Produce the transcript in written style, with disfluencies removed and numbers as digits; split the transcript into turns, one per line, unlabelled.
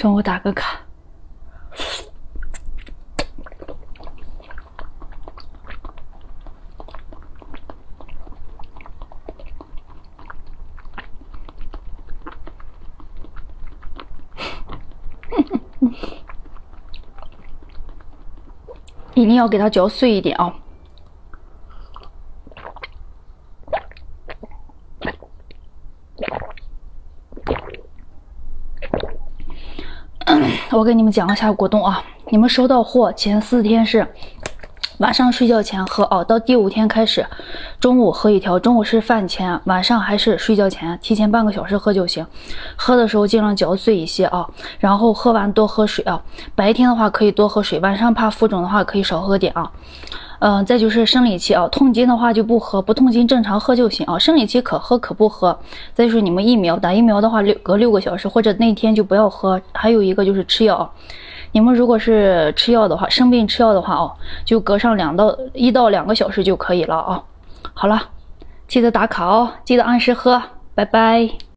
中午打个卡。一定要给它嚼碎一点啊！我给你们讲一下果冻啊，你们收到货前4天是晚上睡觉前喝到第5天开始，中午喝一条，中午是饭前，晚上还是睡觉前，提前半个小时喝就行。喝的时候尽量嚼碎一些啊，然后喝完多喝水啊。白天的话可以多喝水，晚上怕浮肿的话可以少喝点啊。再就是生理期啊，痛经的话就不喝，不痛经正常喝就行啊。生理期可喝可不喝。再就是你们疫苗，打疫苗的话隔6个小时或者那天就不要喝。还有一个就是吃药啊，你们如果是吃药的话，生病吃药的话就隔上1到2个小时就可以了啊。好了，记得打卡哦，记得按时喝，拜拜。